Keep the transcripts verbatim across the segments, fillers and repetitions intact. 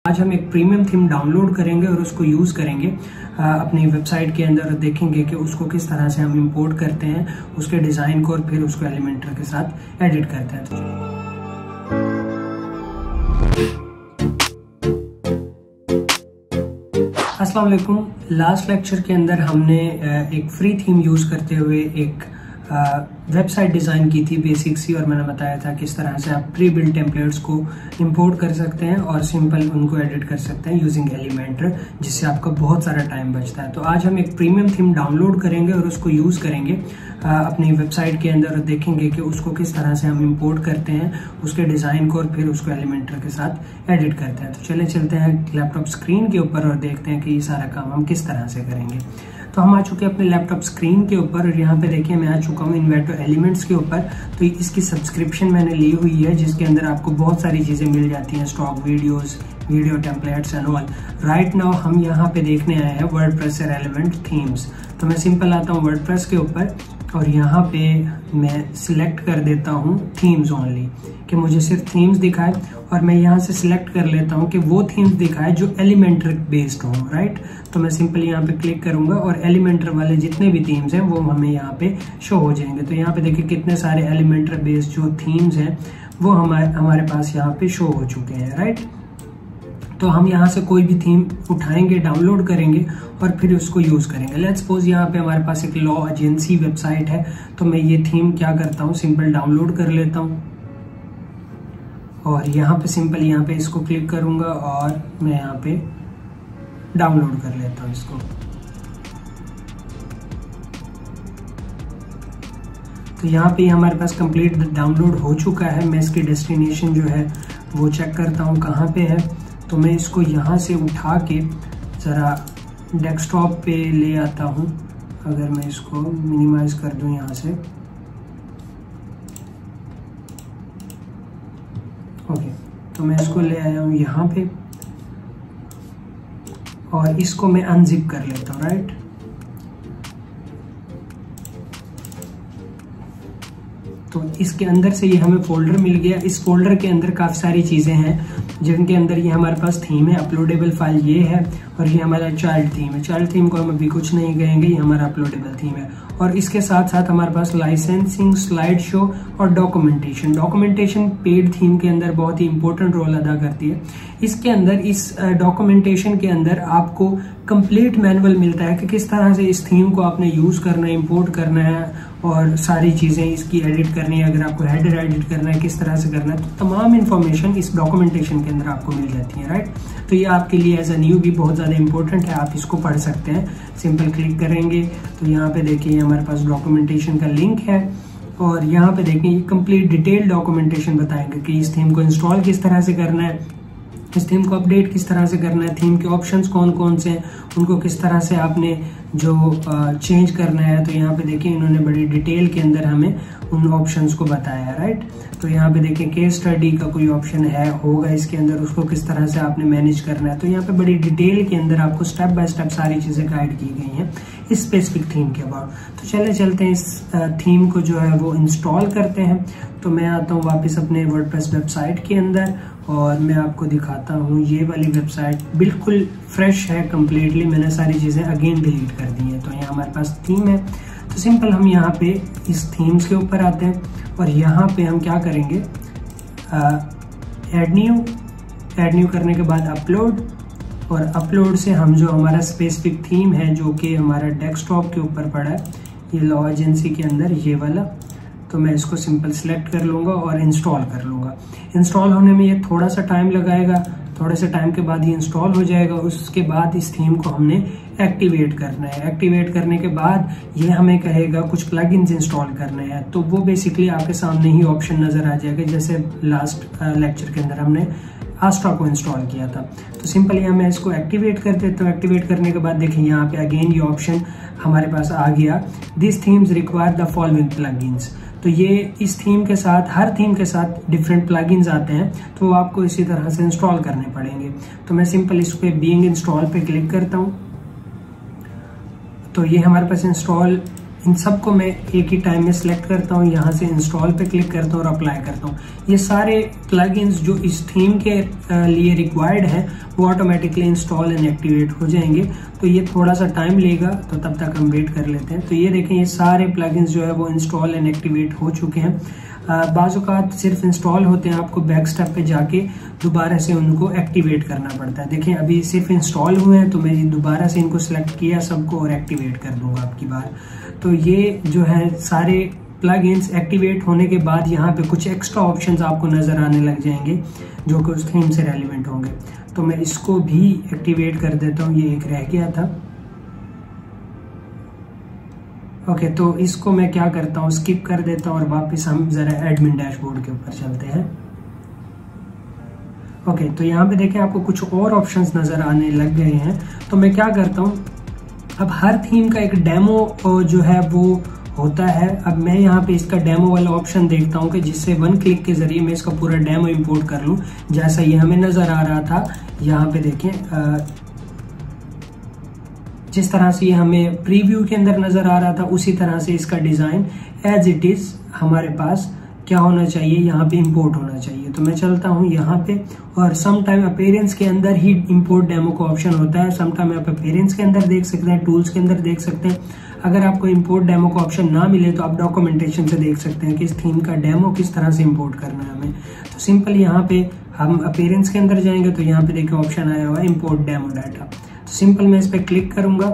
आज हम एक प्रीमियम थीम डाउनलोड करेंगे और उसको यूज करेंगे अपनी वेबसाइट के अंदर। देखेंगे कि उसको किस तरह से हम इंपोर्ट करते हैं, उसके डिजाइन को, और फिर उसको एलिमेंटर के साथ एडिट करते हैं। अस्सलाम वालेकुम। लास्ट लेक्चर के अंदर हमने एक फ्री थीम यूज करते हुए एक वेबसाइट डिज़ाइन की थी बेसिक सी, और मैंने बताया था किस तरह से आप प्री बिल्ड टेम्पलेट्स को इंपोर्ट कर सकते हैं और सिंपल उनको एडिट कर सकते हैं यूजिंग एलिमेंटर, जिससे आपका बहुत सारा टाइम बचता है। तो आज हम एक प्रीमियम थीम डाउनलोड करेंगे और उसको यूज़ करेंगे अपनी वेबसाइट के अंदर, और देखेंगे कि उसको किस तरह से हम इंपोर्ट करते हैं, उसके डिज़ाइन को, और फिर उसको एलिमेंटर के साथ एडिट करते हैं। तो चले चलते हैं लैपटॉप स्क्रीन के ऊपर और देखते हैं कि ये सारा काम हम किस तरह से करेंगे। तो हम आ चुके हैं अपने लैपटॉप स्क्रीन के ऊपर, और यहाँ पे देखिए मैं आ चुका हूँ इन्वेंटो एलिमेंट्स के ऊपर। तो इसकी सब्सक्रिप्शन मैंने ली हुई है, जिसके अंदर आपको बहुत सारी चीज़ें मिल जाती हैं, stock videos, video templates and all. Right now हम यहाँ पे देखने आए हैं वर्डप्रेस रेलेवेंट थीम्स। तो मैं सिंपल आता हूँ वर्डप्रेस के ऊपर, और यहाँ पे मैं सिलेक्ट कर देता हूँ थीम्स ओनली, कि मुझे सिर्फ थीम्स दिखाए, और मैं यहाँ से सिलेक्ट कर लेता हूँ कि वो थीम्स दिखाए जो एलिमेंटर बेस्ड हो। राइट, तो मैं सिंपल यहाँ पे क्लिक करूंगा और एलिमेंटर वाले जितने भी थीम्स हैं वो हमें यहाँ पे शो हो जाएंगे। तो यहाँ पे देखिए कितने सारे एलिमेंटर बेस्ड जो थीम्स हैं वो हमारे हमारे पास यहाँ पे शो हो चुके हैं। राइट, तो हम यहाँ से कोई भी थीम उठाएंगे, डाउनलोड करेंगे और फिर उसको यूज करेंगे। लेट्स सपोज यहाँ पे हमारे पास एक लॉ एजेंसी वेबसाइट है, तो मैं ये थीम क्या करता हूँ, सिंपल डाउनलोड कर लेता हूँ, और यहाँ पे सिंपल यहाँ पे इसको क्लिक करूंगा और मैं यहाँ पे डाउनलोड कर लेता हूँ इसको। तो यहाँ पे हमारे पास कंप्लीट डाउनलोड हो चुका है। मैं इसकी डेस्टिनेशन जो है वो चेक करता हूँ कहाँ पे है। तो मैं इसको यहाँ से उठा के ज़रा डेस्कटॉप पे ले आता हूँ। अगर मैं इसको मिनिमाइज कर दूँ यहाँ से, ओके, तो मैं इसको ले आया हूँ यहाँ पे, और इसको मैं अनजिप कर लेता हूँ। राइट, तो इसके अंदर से ये हमें फोल्डर मिल गया। इस फोल्डर के अंदर काफ़ी सारी चीज़ें हैं, जिनके अंदर ये हमारे पास थीम है, अपलोडेबल फाइल ये है, और ये हमारा चाइल्ड थीम है। चाइल्ड थीम को हम अभी कुछ नहीं कहेंगे, ये हमारा अपलोडेबल थीम है। और इसके साथ साथ हमारे पास लाइसेंसिंग, स्लाइड शो और डॉक्यूमेंटेशन। डॉक्यूमेंटेशन पेड थीम के अंदर बहुत ही इंपॉर्टेंट रोल अदा करती है। इसके अंदर, इस डॉक्यूमेंटेशन के अंदर आपको कंप्लीट मैनुअल मिलता है कि किस तरह से इस थीम को आपने यूज करना है, इंपोर्ट करना है, और सारी चीजें इसकी एडिट करनी है। अगर आपको हेडर एडिट करना है, किस तरह से करना है, तो तमाम इन्फॉर्मेशन इस डॉक्यूमेंटेशन के अंदर आपको मिल जाती है। राइट, तो ये आपके लिए एज अ न्यू भी बहुत ज्यादा इंपॉर्टेंट है, आप इसको पढ़ सकते हैं। सिंपल क्लिक करेंगे तो यहाँ पे देखिए हमारे पास डॉक्यूमेंटेशन का लिंक है, और यहाँ पे देखिए कंप्लीट डिटेल डॉक्यूमेंटेशन बताएंगे कि इस थीम को इंस्टॉल किस तरह से करना है, इस थीम को अपडेट किस तरह से करना है, थीम के ऑप्शंस कौन कौन से हैं, उनको किस तरह से आपने जो चेंज करना है। तो यहाँ पे देखिए इन्होंने बड़ी डिटेल के अंदर हमें उन ऑप्शंस को बताया है। राइट, तो यहाँ पे देखिए केस स्टडी का कोई ऑप्शन है होगा इसके अंदर, उसको किस तरह से आपने मैनेज करना है। तो यहाँ पे बड़ी डिटेल के अंदर आपको स्टेप बाय स्टेप सारी चीजें गाइड की गई हैं इस स्पेसिफिक थीम के अबाउट। तो चले चलते हैं इस थीम को जो है वो इंस्टॉल करते हैं। तो मैं आता हूँ वापस अपने वर्डप्रेस वेबसाइट के अंदर, और मैं आपको दिखाता हूँ ये वाली वेबसाइट बिल्कुल फ्रेश है कम्प्लीटली। मैंने सारी चीज़ें अगेन डिलीट कर दी हैं। तो यहाँ हमारे पास थीम है, तो सिंपल हम यहाँ पे इस थीम्स के ऊपर आते हैं, और यहाँ पे हम क्या करेंगे, ऐड न्यू, ऐड न्यू करने के बाद अपलोड, और अपलोड से हम जो हमारा स्पेसिफिक थीम है जो कि हमारा डेस्कटॉप के ऊपर पड़ा है, ये लॉ एजेंसी के अंदर ये वाला, तो मैं इसको सिंपल सिलेक्ट कर लूँगा और इंस्टॉल कर लूँगा। इंस्टॉल होने में ये थोड़ा सा टाइम लगाएगा, थोड़े से टाइम के बाद ये इंस्टॉल हो जाएगा। उसके बाद इस थीम को हमने एक्टिवेट करना है। एक्टिवेट करने के बाद ये हमें कहेगा कुछ प्लगइन्स इंस्टॉल करने हैं, तो वो बेसिकली आपके सामने ही ऑप्शन नजर आ जाएगा, जैसे लास्ट लेक्चर के अंदर हमने आस्ट्रा को इंस्टॉल किया था। तो सिंपली यहाँ मैं इसको एक्टिवेट कर देता हूँ। एक्टिवेट करने के बाद देखिए यहाँ पे अगेन ये ऑप्शन हमारे पास आ गया, this themes require the following plugins. तो ये इस थीम के साथ, हर थीम के साथ डिफरेंट प्लगइन्स आते हैं, तो वो आपको इसी तरह से इंस्टॉल करने पड़ेंगे। तो मैं सिंपल इस पे बीइंग इंस्टॉल पे क्लिक करता हूँ, तो ये हमारे पास इंस्टॉल इन सबको मैं एक ही टाइम में सिलेक्ट करता हूँ, यहाँ से इंस्टॉल पे क्लिक करता हूँ और अप्लाई करता हूँ। ये सारे प्लगइन्स जो इस थीम के लिए रिक्वायर्ड हैं वो ऑटोमेटिकली इंस्टॉल एंड एक्टिवेट हो जाएंगे। तो ये थोड़ा सा टाइम लेगा, तो तब तक हम वेट कर लेते हैं। तो ये देखें, ये सारे प्लगइन्स जो है वो इंस्टॉल एंड एक्टिवेट हो चुके हैं। बाज़-औक़ात सिर्फ इंस्टॉल होते हैं, आपको बैक स्टेप पे जाके दोबारा से उनको एक्टिवेट करना पड़ता है। देखें अभी सिर्फ इंस्टॉल हुए हैं, तो मैं दोबारा से इनको सिलेक्ट किया सबको और एक्टिवेट कर दूंगा आपकी बार। तो ये जो है सारे प्लगइन्स एक्टिवेट होने के बाद यहाँ पे कुछ एक्स्ट्रा ऑप्शंस आपको नजर आने लग जाएंगे जो कि उस थीम से रेलिवेंट होंगे। तो मैं इसको भी एक्टिवेट कर देता हूँ, ये एक रह गया था। ओके okay, तो इसको मैं क्या करता हूँ, स्किप कर देता हूँ और वापस हम जरा एडमिन डैशबोर्ड के ऊपर चलते हैं। ओके okay, तो यहाँ पे देखें आपको कुछ और ऑप्शंस नजर आने लग गए हैं। तो मैं क्या करता हूँ, अब हर थीम का एक डेमो जो है वो होता है। अब मैं यहाँ पे इसका डेमो वाला ऑप्शन देखता हूँ कि जिससे वन क्लिक के जरिए मैं इसका पूरा डेमो इंपोर्ट कर लूँ, जैसा ये हमें नजर आ रहा था। यहाँ पे देखें आ, जिस तरह से ये हमें प्रीव्यू के अंदर नजर आ रहा था, उसी तरह से इसका डिजाइन एज इट इज हमारे पास क्या होना चाहिए, यहाँ पे इंपोर्ट होना चाहिए। तो मैं चलता हूँ यहाँ पे, और सम टाइम अपीयरेंस के अंदर ही इंपोर्ट डेमो का ऑप्शन होता है। सम टाइम आप अपीयरेंस के अंदर देख सकते हैं, टूल्स के अंदर देख सकते हैं। अगर आपको इंपोर्ट डेमो का ऑप्शन ना मिले तो आप डॉक्यूमेंटेशन से देख सकते हैं कि इस थीम का डेमो किस तरह से इंपोर्ट करना है हमें। तो सिंपल यहाँ पे हम अपीयरेंस के अंदर जाएंगे, तो यहाँ पे देखिए ऑप्शन आया हुआ है इंपोर्ट डेमो डाटा। तो सिंपल मैं इस पर क्लिक करूंगा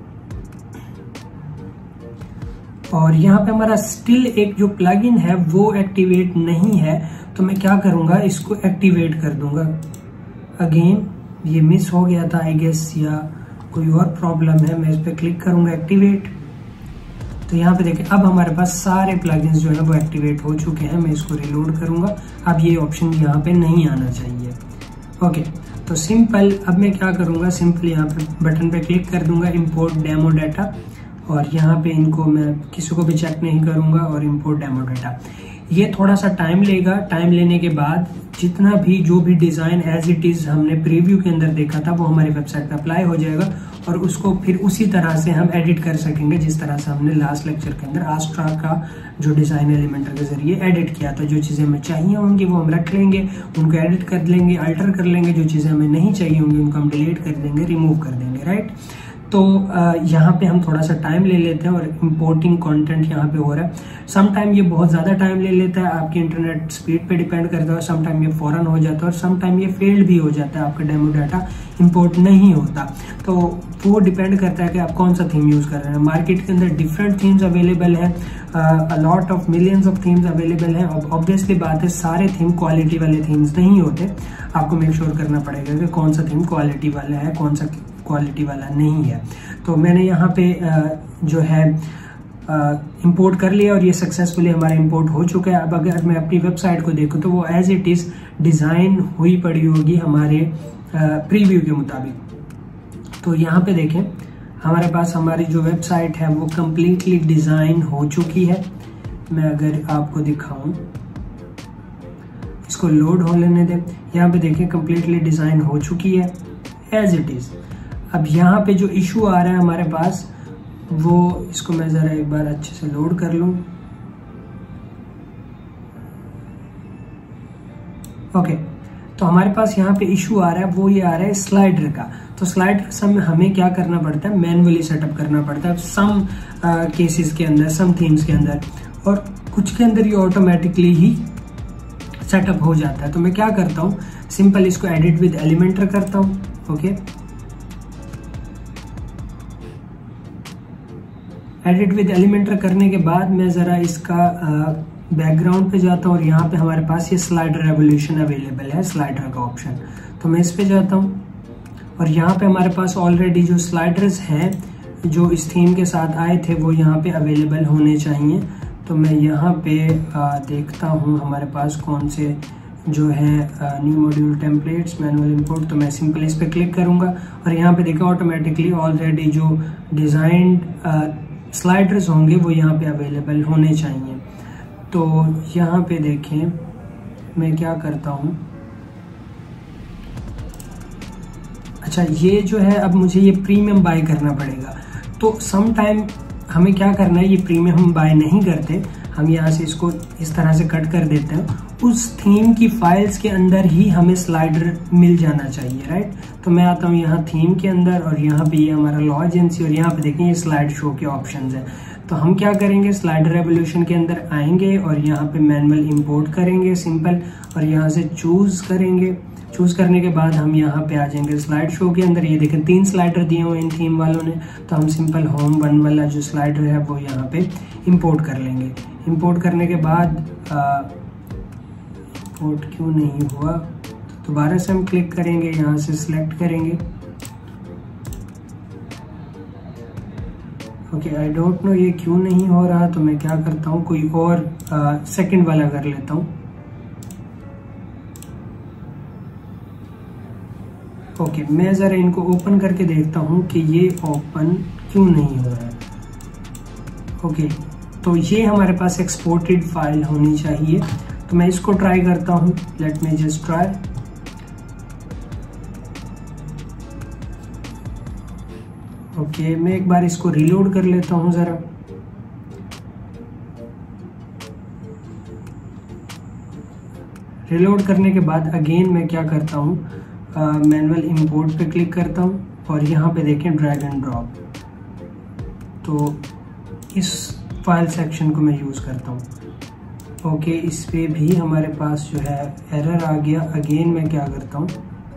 और यहाँ पे हमारा स्टिल एक जो प्लगइन है वो एक्टिवेट नहीं है। तो मैं क्या करूंगा, इसको एक्टिवेट कर दूंगा। अगेन ये मिस हो गया था आई गेस, या कोई और प्रॉब्लम है। मैं इस पर क्लिक करूंगा एक्टिवेट। तो यहाँ पे देखिए अब हमारे पास सारे प्लगइन्स जो है वो एक्टिवेट हो चुके हैं। मैं इसको रिलोड करूंगा, अब ये ऑप्शन यहाँ पे नहीं आना चाहिए। ओके, तो सिंपल अब मैं क्या करूंगा, सिंपल यहाँ पे बटन पे क्लिक कर दूंगा इंपोर्ट डेमो डाटा, और यहाँ पे इनको मैं किसी को भी चेक नहीं करूंगा और इंपोर्ट डेमो डाटा। ये थोड़ा सा टाइम लेगा। टाइम लेने के बाद जितना भी जो भी डिजाइन एज इट इज हमने प्रीव्यू के अंदर देखा था वो हमारी वेबसाइट पे अप्लाई हो जाएगा, और उसको फिर उसी तरह से हम एडिट कर सकेंगे जिस तरह से हमने लास्ट लेक्चर के अंदर आस्ट्रा का जो डिजाइन एलिमेंटर के जरिए एडिट किया था। जो चीजें हमें चाहिए होंगी वो हम रख लेंगे, उनको एडिट कर लेंगे, अल्टर कर लेंगे। जो चीजें हमें नहीं चाहिए होंगी उनको हम डिलीट कर देंगे, रिमूव कर देंगे, राइट। तो यहाँ पे हम थोड़ा सा टाइम ले लेते हैं और इंपोर्टिंग कंटेंट यहाँ पे हो रहा है। सम टाइम ये बहुत ज़्यादा टाइम ले लेता है, आपकी इंटरनेट स्पीड पे डिपेंड करता है। सम टाइम ये फौरन हो जाता है और सम टाइम ये फेल्ड भी हो जाता है, आपका डेमो डाटा इंपोर्ट नहीं होता। तो वो डिपेंड करता है कि आप कौन सा थीम यूज़ कर रहे हैं। मार्केट के अंदर डिफरेंट थीम्स अवेलेबल हैं, a lot of millions of themes available हैं। और ऑब्वियसली बात है सारे थीम क्वालिटी वाले थीम्स नहीं होते। आपको मेक श्योर करना पड़ेगा कि कौन सा थीम क्वालिटी वाला है, कौन सा क्वालिटी वाला नहीं है। तो मैंने यहाँ पे जो है इंपोर्ट कर लिया और ये सक्सेसफुली हमारा इंपोर्ट हो चुका है। अब अगर मैं अपनी वेबसाइट को देखूँ तो वो एज इट इज डिजाइन हुई पड़ी होगी हमारे प्रीव्यू के मुताबिक। तो यहाँ पे देखें हमारे पास हमारी जो वेबसाइट है वो कम्प्लीटली डिजाइन हो चुकी है। मैं अगर आपको दिखाऊं, इसको लोड हो लेने दें। यहाँ पे देखें कम्प्लीटली डिजाइन हो चुकी है एज इट इज। अब यहाँ पे जो इशू आ रहा है हमारे पास वो, इसको मैं जरा एक बार अच्छे से लोड कर लूं। ओके, तो हमारे पास यहाँ पे इशू आ रहा है वो ये आ रहा है स्लाइडर का। तो स्लाइडर सम हमें क्या करना पड़ता है, मैनुअली सेटअप करना पड़ता है सम केसेस के अंदर, सम थीम्स के अंदर, और कुछ के अंदर ये ऑटोमेटिकली ही सेटअप हो जाता है। तो मैं क्या करता हूँ, सिंपल इसको एडिट विद एलिमेंटर करता हूँ। ओके, एडिट विद एलिमेंटर करने के बाद मैं जरा इसका बैकग्राउंड पे जाता हूँ और यहाँ पे हमारे पास ये स्लाइडर रेवोल्यूशन अवेलेबल है, स्लाइडर का ऑप्शन। तो मैं इस पे जाता हूँ और यहाँ पे हमारे पास ऑलरेडी जो स्लाइडर्स हैं जो इस थीम के साथ आए थे वो यहाँ पे अवेलेबल होने चाहिए। तो मैं यहाँ पे आ, देखता हूँ हमारे पास कौन से जो है new module templates manual import. तो मैं सिंपल इस पे क्लिक करूँगा और यहाँ पे देखा ऑटोमेटिकली ऑलरेडी जो डिजाइन स्लाइडर्स होंगे वो यहाँ पे अवेलेबल होने चाहिए। तो यहाँ पे देखें मैं क्या करता हूँ, अच्छा ये जो है अब मुझे ये प्रीमियम बाय करना पड़ेगा। तो सम टाइम हमें क्या करना है, ये प्रीमियम हम बाय नहीं करते, हम यहाँ से इसको इस तरह से कट कर देते हैं। उस थीम की फाइल्स के अंदर ही हमें स्लाइडर मिल जाना चाहिए, राइट। तो मैं आता हूँ यहाँ थीम के अंदर और यहाँ पे ये यह हमारा लॉ एजेंसी, और यहाँ पे देखें ये स्लाइड शो के ऑप्शंस है। तो हम क्या करेंगे, स्लाइडर रेवोल्यूशन के अंदर आएंगे और यहाँ पे मैनुअल इंपोर्ट करेंगे सिंपल, और यहाँ से चूज करेंगे। चूज करने के बाद हम यहाँ पे आ जाएंगे स्लाइड शो के अंदर। ये देखें तीन स्लाइडर दिए हुए इन थीम वालों ने, तो हम सिंपल होम वन वाला जो स्लाइडर है वो यहाँ पे इंपोर्ट कर लेंगे। इंपोर्ट करने के बाद इंपोर्ट क्यों नहीं हुआ, दोबारा से हम क्लिक करेंगे, यहाँ से सिलेक्ट करेंगे। ओके, आई डोंट नो ये क्यों नहीं हो रहा, तो मैं क्या करता हूँ, कोई और सेकंड वाला कर लेता हूँ। ओके okay, मैं ज़रा इनको ओपन करके देखता हूँ कि ये ओपन क्यों नहीं हो रहा है। ओके okay, तो ये हमारे पास एक्सपोर्टेड फाइल होनी चाहिए, तो मैं इसको ट्राई करता हूँ। Let me just try. Okay, मैं एक बार इसको रीलोड कर लेता हूँ ज़रा। रीलोड करने के बाद अगेन मैं क्या करता हूँ, मैनुअल इंपोर्ट पे क्लिक करता हूँ और यहाँ पे देखें ड्रैग एंड ड्रॉप, तो इस फाइल सेक्शन को मैं यूज़ करता हूँ। ओके, इस पे भी हमारे पास जो है एरर आ गया। अगेन मैं क्या करता हूँ,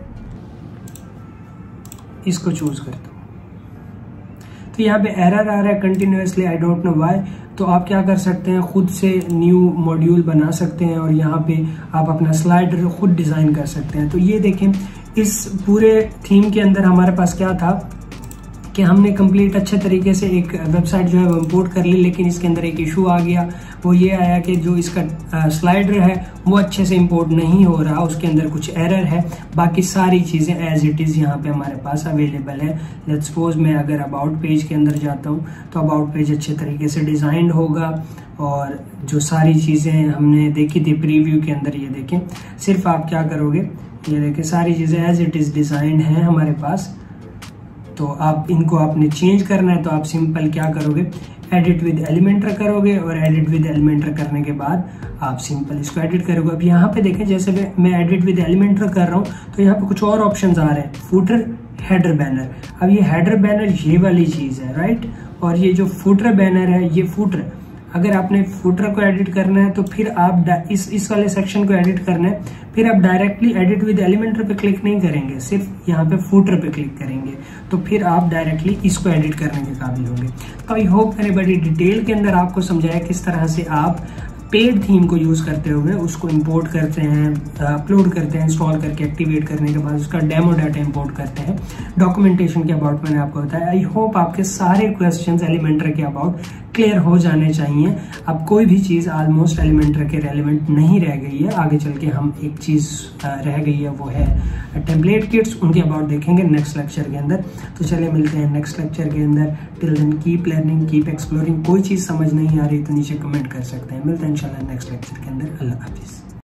इसको चूज करता हूँ, तो यहाँ पे एरर आ रहा है continuously, I don't know why. तो आप क्या कर सकते हैं, खुद से न्यू मॉड्यूल बना सकते हैं और यहाँ पे आप अपना स्लाइडर खुद डिज़ाइन कर सकते हैं। तो ये देखें, इस पूरे थीम के अंदर हमारे पास क्या था कि हमने कंप्लीट अच्छे तरीके से एक वेबसाइट जो है वो इंपोर्ट कर ली, लेकिन इसके अंदर एक इशू आ गया। वो ये आया कि जो इसका स्लाइडर है वो अच्छे से इंपोर्ट नहीं हो रहा, उसके अंदर कुछ एरर है। बाकी सारी चीज़ें एज इट इज़ यहाँ पे हमारे पास अवेलेबल है। लेट्स सपोज मैं अगर अबाउट पेज के अंदर जाता हूँ तो अबाउट पेज अच्छे तरीके से डिज़ाइंड होगा, और जो सारी चीज़ें हमने देखी थी प्रीव्यू के अंदर, ये देखें, सिर्फ आप क्या करोगे, ये देखें सारी चीज़ें एज इट इज़ डिज़ाइंड हैं हमारे पास। तो आप इनको आपने चेंज करना है तो आप सिंपल क्या करोगे, एडिट विद एलिमेंटर करोगे, और एडिट विद एलिमेंटर करने के बाद आप सिंपल इसको एडिट करोगे। अब यहाँ पे देखें, जैसे मैं एडिट विद एलिमेंटर कर रहा हूँ तो यहाँ पे कुछ और ऑप्शंस आ रहे हैं, फुटर, हेडर बैनर। अब ये हेडर बैनर ये वाली चीज़ है, राइट, और ये जो फुटर बैनर है ये फुटर, अगर आपने फुटर को एडिट करना है तो फिर आप इस इस वाले सेक्शन को एडिट करना है, फिर आप डायरेक्टली एडिट विद एलिमेंटर पे क्लिक नहीं करेंगे, सिर्फ यहाँ पे फुटर पे क्लिक करेंगे, तो फिर आप डायरेक्टली इसको एडिट करने के काबिल होंगे। तो आई होप मैंने बड़ी डिटेल के अंदर आपको समझाया किस तरह से आप पेड थीम को यूज करते हुए उसको इंपोर्ट करते हैं, अपलोड करते हैं, इंस्टॉल करके एक्टिवेट करने के बाद उसका डेमो डाटा इंपोर्ट करते हैं। डॉक्यूमेंटेशन के अबाउट मैंने आपको बताया। आई होप आपके सारे क्वेश्चंस एलिमेंटर के अबाउट क्लियर हो जाने चाहिए। अब कोई भी चीज़ ऑलमोस्ट एलिमेंटर के रेलिवेंट नहीं रह गई है। आगे चल के हम एक चीज़ रह गई है, वो है टेम्पलेट किट्स, उनके अबाउट देखेंगे नेक्स्ट लेक्चर के अंदर। तो चलिए मिलते हैं नेक्स्ट लेक्चर के अंदर। Till then keep learning, keep exploring. कोई चीज़ समझ नहीं आ रही तो नीचे कमेंट कर सकते हैं। मिलते हैं इंशाल्लाह नेक्स्ट लेक्चर के अंदर। अल्लाह हाफिज़।